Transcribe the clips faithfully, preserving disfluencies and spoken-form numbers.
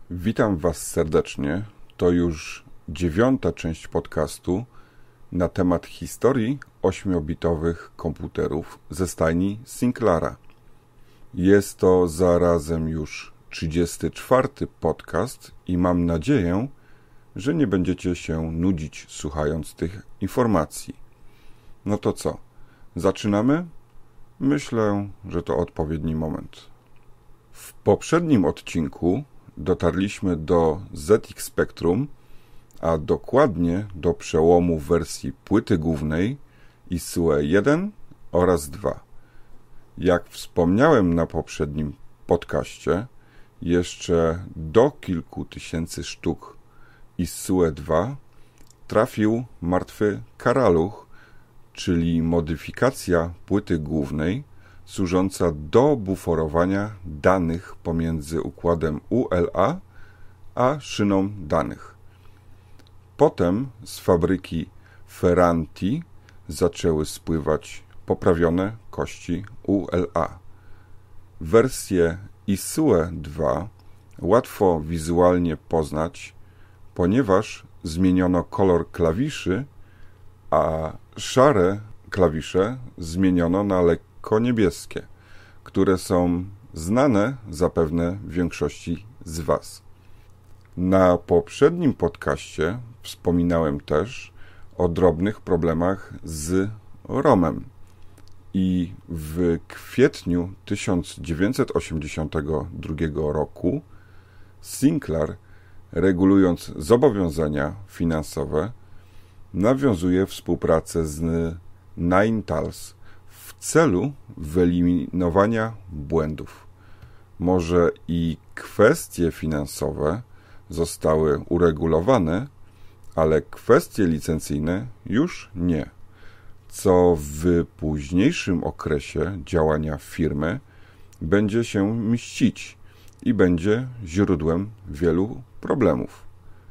Witam Was serdecznie. To już dziewiąta część podcastu na temat historii ośmiobitowych komputerów ze stajni Sinclaira. Jest to zarazem już trzydziesty czwarty podcast i mam nadzieję, że nie będziecie się nudzić słuchając tych informacji. No to co? Zaczynamy? Myślę, że to odpowiedni moment. W poprzednim odcinku dotarliśmy do Z X Spectrum, a dokładnie do przełomu wersji płyty głównej I S U E jeden oraz dwa. Jak wspomniałem na poprzednim podcaście, jeszcze do kilku tysięcy sztuk I S U E dwa trafił martwy karaluch, czyli modyfikacja płyty głównej służąca do buforowania danych pomiędzy układem U L A a szyną danych. Potem z fabryki Ferranti zaczęły spływać poprawione kości U L A. Wersję I S U E dwa łatwo wizualnie poznać, ponieważ zmieniono kolor klawiszy, a szare klawisze zmieniono na lekko niebieskie, które są znane zapewne większości z Was. Na poprzednim podcaście wspominałem też o drobnych problemach z romem i w kwietniu tysiąc dziewięćset osiemdziesiątego drugiego roku Sinclair, regulując zobowiązania finansowe, nawiązuje współpracę z Ninetales w celu wyeliminowania błędów. Może i kwestie finansowe zostały uregulowane, ale kwestie licencyjne już nie, co w późniejszym okresie działania firmy będzie się mścić i będzie źródłem wielu problemów.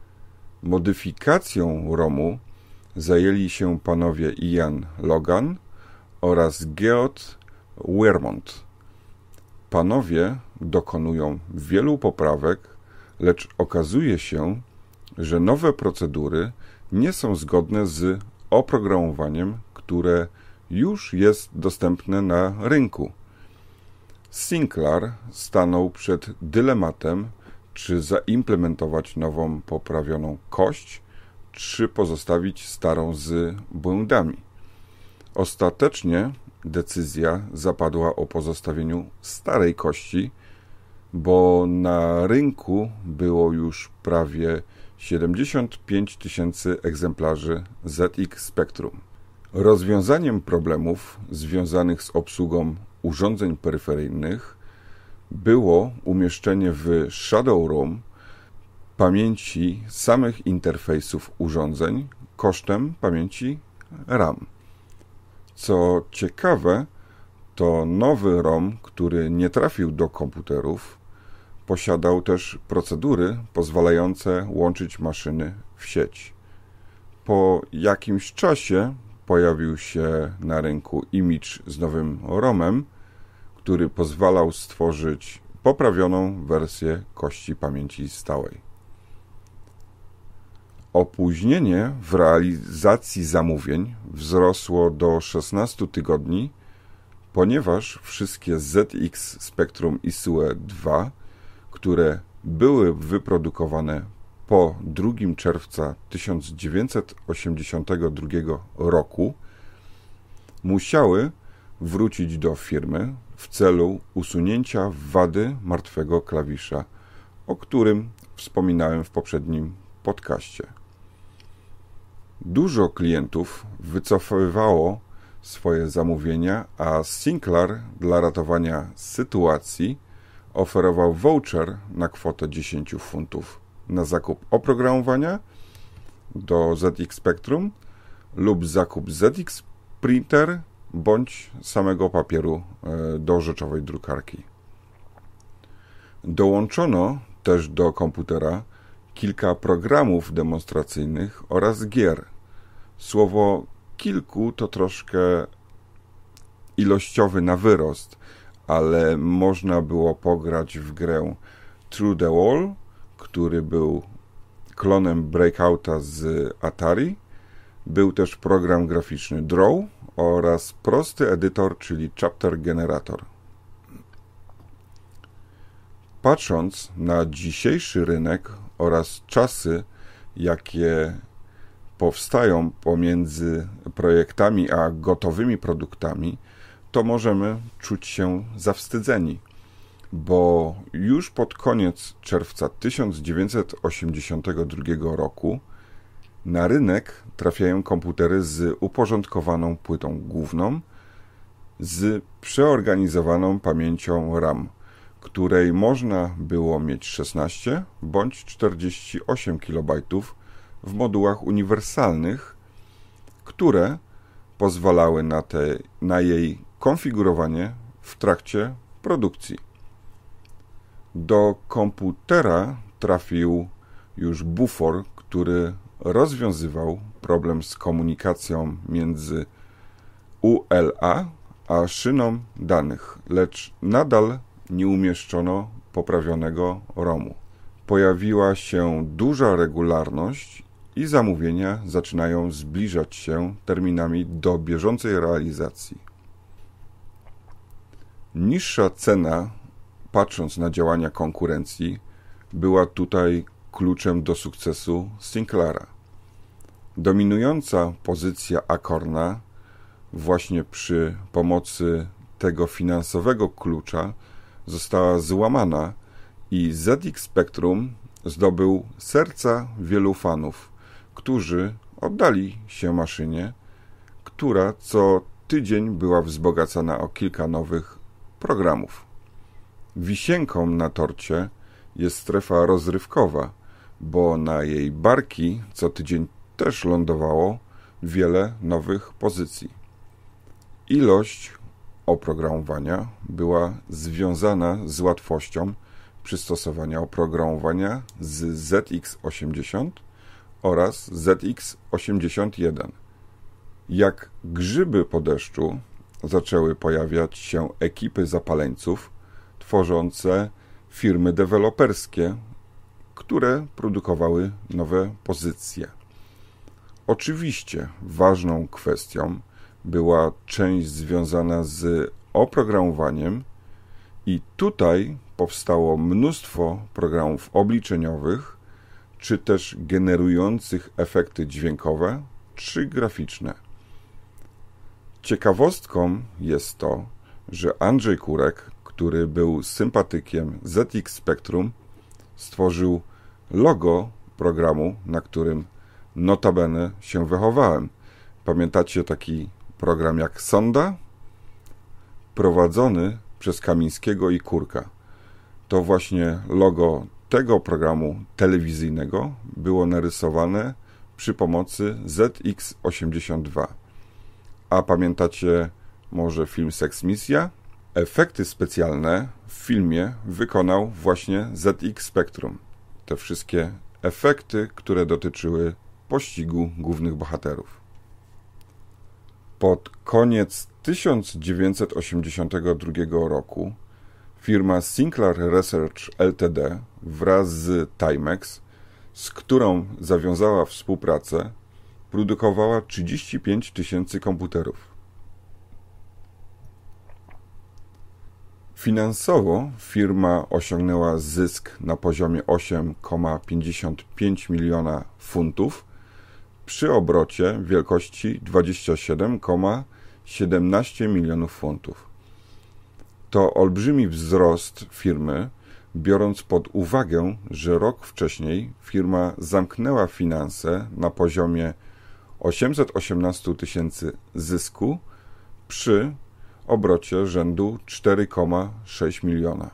Modyfikacją romu zajęli się panowie Ian Logan oraz Geoff Wiermont. Panowie dokonują wielu poprawek, lecz okazuje się, że nowe procedury nie są zgodne z oprogramowaniem, które już jest dostępne na rynku. Sinclair stanął przed dylematem, czy zaimplementować nową poprawioną kość, czy pozostawić starą z błędami. Ostatecznie decyzja zapadła o pozostawieniu starej kości, bo na rynku było już prawie siedemdziesiąt pięć tysięcy egzemplarzy Z X Spectrum. Rozwiązaniem problemów związanych z obsługą urządzeń peryferyjnych było umieszczenie w Shadow ROM pamięci samych interfejsów urządzeń kosztem pamięci RAM. Co ciekawe, to nowy ROM, który nie trafił do komputerów, posiadał też procedury pozwalające łączyć maszyny w sieć. Po jakimś czasie pojawił się na rynku Image z nowym ROMem, który pozwalał stworzyć poprawioną wersję kości pamięci stałej. Opóźnienie w realizacji zamówień wzrosło do szesnastu tygodni, ponieważ wszystkie Z X Spectrum I S U E dwa, które były wyprodukowane po drugiego czerwca tysiąc dziewięćset osiemdziesiątego drugiego roku, musiały wrócić do firmy w celu usunięcia wady martwego klawisza, o którym wspominałem w poprzednim podcaście. Dużo klientów wycofywało swoje zamówienia, a Sinclair dla ratowania sytuacji oferował voucher na kwotę dziesięć funtów na zakup oprogramowania do Z X Spectrum lub zakup Z X Printer bądź samego papieru do rzeczowej drukarki. Dołączono też do komputera kilka programów demonstracyjnych oraz gier. Słowo kilku to troszkę ilościowy na wyrost, ale można było pograć w grę Through the Wall, który był klonem Breakouta z Atari. Był też program graficzny Draw oraz prosty edytor, czyli Chapter Generator. Patrząc na dzisiejszy rynek oraz czasy, jakie powstają pomiędzy projektami a gotowymi produktami, to możemy czuć się zawstydzeni, bo już pod koniec czerwca tysiąc dziewięćset osiemdziesiątego drugiego roku na rynek trafiają komputery z uporządkowaną płytą główną, z przeorganizowaną pamięcią RAM, której można było mieć szesnaście bądź czterdzieści osiem kilobajtów w modułach uniwersalnych, które pozwalały na, te, na jej konfigurowanie w trakcie produkcji. Do komputera trafił już bufor, który rozwiązywał problem z komunikacją między U L A a szyną danych, lecz nadal nie umieszczono poprawionego romu. Pojawiła się duża regularność i zamówienia zaczynają zbliżać się terminami do bieżącej realizacji. Niższa cena, patrząc na działania konkurencji, była tutaj kluczem do sukcesu Sinclaira. Dominująca pozycja Acorna właśnie przy pomocy tego finansowego klucza została złamana i Z X Spectrum zdobył serca wielu fanów, którzy oddali się maszynie, która co tydzień była wzbogacana o kilka nowych programów. Wisienką na torcie jest strefa rozrywkowa, bo na jej barki co tydzień też lądowało wiele nowych pozycji. Ilość oprogramowania była związana z łatwością przystosowania oprogramowania z Z X osiemdziesiąt oraz Z X osiemdziesiąt jeden. Jak grzyby po deszczu zaczęły pojawiać się ekipy zapaleńców tworzące firmy deweloperskie, które produkowały nowe pozycje. Oczywiście ważną kwestią była część związana z oprogramowaniem i tutaj powstało mnóstwo programów obliczeniowych, czy też generujących efekty dźwiękowe, czy graficzne. Ciekawostką jest to, że Andrzej Kurek, który był sympatykiem Z X Spectrum, stworzył logo programu, na którym notabene się wychowałem. Pamiętacie taki program jak Sonda? Prowadzony przez Kamińskiego i Kurka. To właśnie logo tego programu telewizyjnego było narysowane przy pomocy Z X osiemdziesiąt dwa. A pamiętacie może film Sex Misja? Efekty specjalne w filmie wykonał właśnie Z X Spectrum. Te wszystkie efekty, które dotyczyły pościgu głównych bohaterów. Pod koniec tysiąc dziewięćset osiemdziesiątego drugiego roku firma Sinclair Research Ltd wraz z Timex, z którą zawiązała współpracę, produkowała trzydzieści pięć tysięcy komputerów. Finansowo firma osiągnęła zysk na poziomie osiem przecinek pięćdziesiąt pięć miliona funtów przy obrocie wielkości dwadzieścia siedem przecinek siedemnaście milionów funtów. To olbrzymi wzrost firmy, biorąc pod uwagę, że rok wcześniej firma zamknęła finanse na poziomie osiemset osiemnaście tysięcy zysku przy obrocie rzędu cztery przecinek sześć miliona.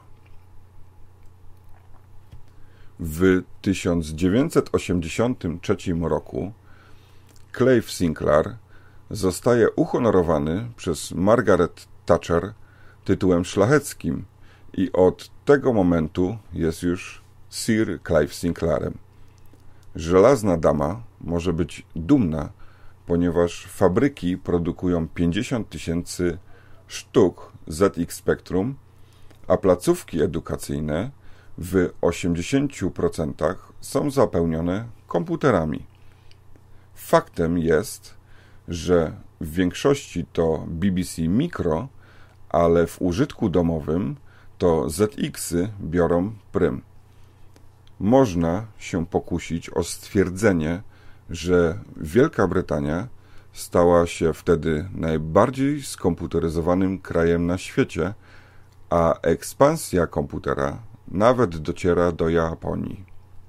W tysiąc dziewięćset osiemdziesiątym trzecim roku Clive Sinclair zostaje uhonorowany przez Margaret Thatcher tytułem szlacheckim i od tego momentu jest już Sir Clive Sinclairem. Żelazna dama może być dumna, ponieważ fabryki produkują pięćdziesiąt tysięcy sztuk Z X Spectrum, a placówki edukacyjne w osiemdziesięciu procentach są zapełnione komputerami. Faktem jest, że w większości to B B C Micro, ale w użytku domowym to Z X-y biorą prym. Można się pokusić o stwierdzenie, że Wielka Brytania stała się wtedy najbardziej skomputeryzowanym krajem na świecie, a ekspansja komputera nawet dociera do Japonii.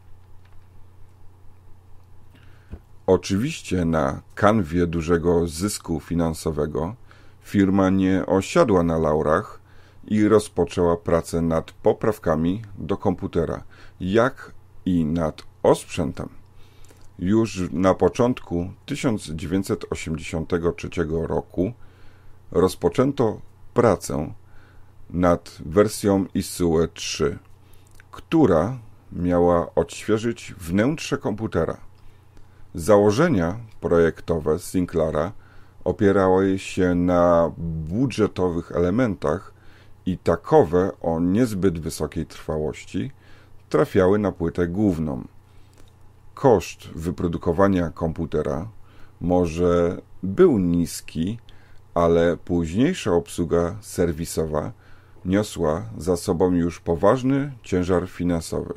Oczywiście na kanwie dużego zysku finansowego firma nie osiadła na laurach i rozpoczęła pracę nad poprawkami do komputera, jak i nad osprzętem. Już na początku tysiąc dziewięćset osiemdziesiątego trzeciego roku rozpoczęto pracę nad wersją I S U E trzy, która miała odświeżyć wnętrze komputera. Założenia projektowe Sinclaira opierały się na budżetowych elementach i takowe o niezbyt wysokiej trwałości trafiały na płytę główną. Koszt wyprodukowania komputera może był niski, ale późniejsza obsługa serwisowa niosła za sobą już poważny ciężar finansowy.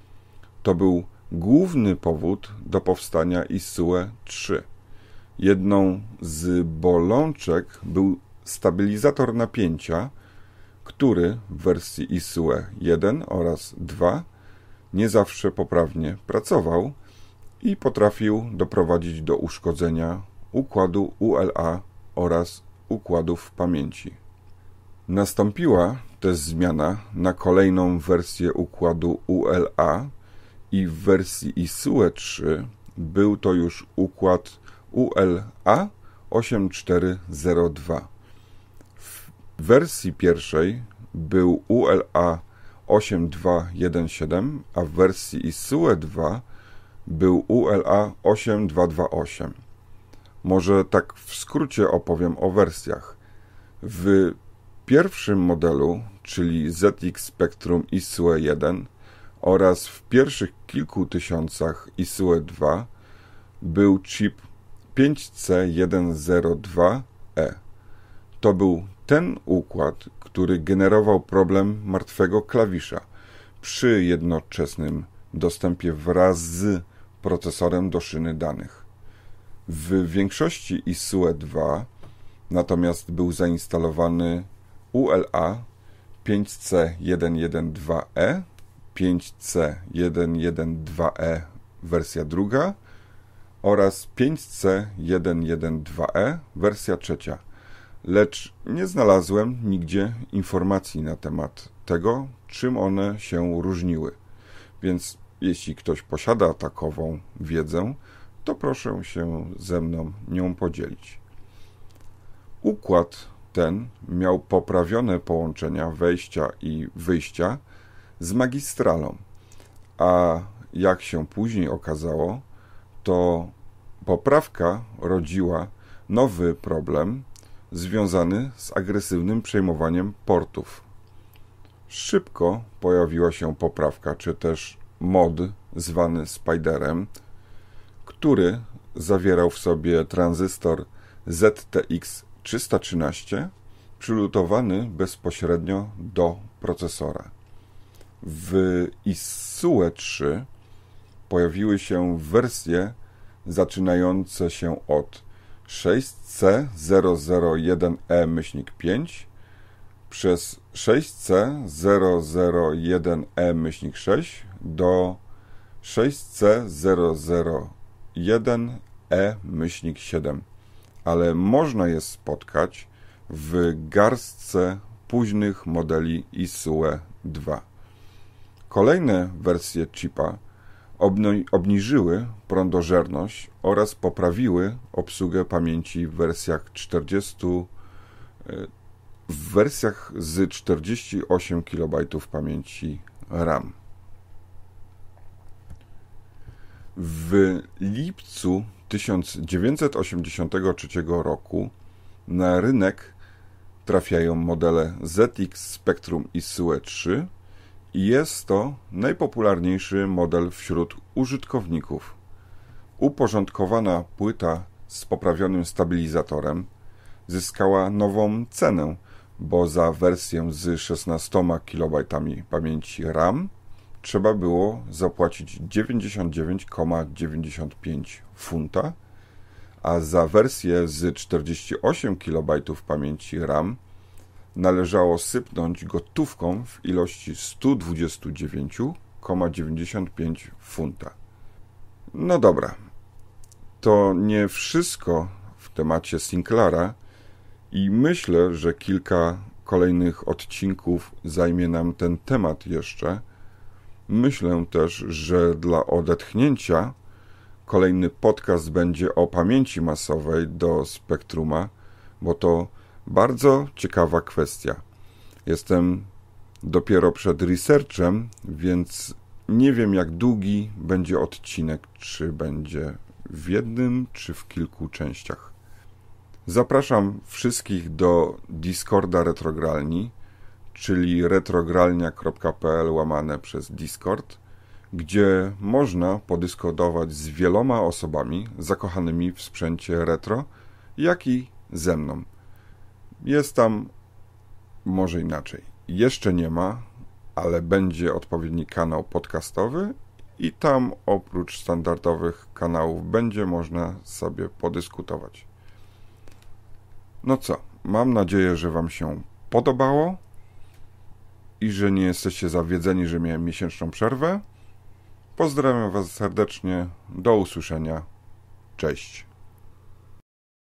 To był główny powód do powstania I S U E trzy. Jedną z bolączek był stabilizator napięcia, który w wersji I S U E jeden oraz dwa nie zawsze poprawnie pracował i potrafił doprowadzić do uszkodzenia układu U L A oraz układów pamięci. Nastąpiła też zmiana na kolejną wersję układu U L A i w wersji I S U E trzy był to już układ U L A osiem cztery zero dwa. W wersji pierwszej był U L A osiem dwa jeden siedem, a w wersji I S U E dwa był U L A osiem dwa dwa osiem. Może tak w skrócie opowiem o wersjach. W pierwszym modelu, czyli Z X Spectrum I S U E jeden oraz w pierwszych kilku tysiącach I S U E dwa był chip pięć C jeden zero dwa E. To był ten układ, który generował problem martwego klawisza przy jednoczesnym dostępie wraz z procesorem do szyny danych. W większości I S U E dwa natomiast był zainstalowany U L A pięć C jeden jeden dwa E, pięć C jeden jeden dwa E wersja druga oraz pięć C jeden jeden dwa E wersja trzecia. Lecz nie znalazłem nigdzie informacji na temat tego, czym one się różniły. Więc jeśli ktoś posiada takową wiedzę, to proszę się ze mną nią podzielić. Układ ten miał poprawione połączenia wejścia i wyjścia z magistralą, a jak się później okazało, to poprawka rodziła nowy problem związany z agresywnym przejmowaniem portów. Szybko pojawiła się poprawka, czy też mod zwany Spiderem, który zawierał w sobie tranzystor Z T X trzysta trzynaście przylutowany bezpośrednio do procesora. W I S U E trzy pojawiły się wersje zaczynające się od sześć C zero zero jeden E pięć przez sześć C zero zero jeden E sześć do sześć C zero zero jeden E siedem, ale można je spotkać w garstce późnych modeli I S U E dwa. Kolejne wersje chipa obniżyły prądożerność oraz poprawiły obsługę pamięci w wersjach czterdziestu w wersjach z czterdzieści osiem kilobajtów pamięci RAM. W lipcu tysiąc dziewięćset osiemdziesiątego trzeciego roku na rynek trafiają modele Z X Spectrum I S U E trzy i jest to najpopularniejszy model wśród użytkowników. Uporządkowana płyta z poprawionym stabilizatorem zyskała nową cenę, bo za wersję z szesnastoma kilobajtami pamięci RAM trzeba było zapłacić dziewięćdziesiąt dziewięć przecinek dziewięćdziesiąt pięć funta, a za wersję z czterdzieści osiem kilobajtów pamięci RAM należało sypnąć gotówką w ilości sto dwadzieścia dziewięć przecinek dziewięćdziesiąt pięć funta. No dobra, to nie wszystko w temacie Sinclaira i myślę, że kilka kolejnych odcinków zajmie nam ten temat jeszcze. Myślę też, że dla odetchnięcia kolejny podcast będzie o pamięci masowej do Spectruma, bo to bardzo ciekawa kwestia. Jestem dopiero przed researchem, więc nie wiem, jak długi będzie odcinek, czy będzie w jednym, czy w kilku częściach. Zapraszam wszystkich do Discorda Retrogralni, czyli retrogralnia kropka p l łamane przez Discord, gdzie można podyskutować z wieloma osobami zakochanymi w sprzęcie retro, jak i ze mną. Jest tam może inaczej. Jeszcze nie ma, ale będzie odpowiedni kanał podcastowy i tam oprócz standardowych kanałów będzie można sobie podyskutować. No co, mam nadzieję, że Wam się podobało i że nie jesteście zawiedzeni, że miałem miesięczną przerwę. Pozdrawiam Was serdecznie, do usłyszenia, cześć.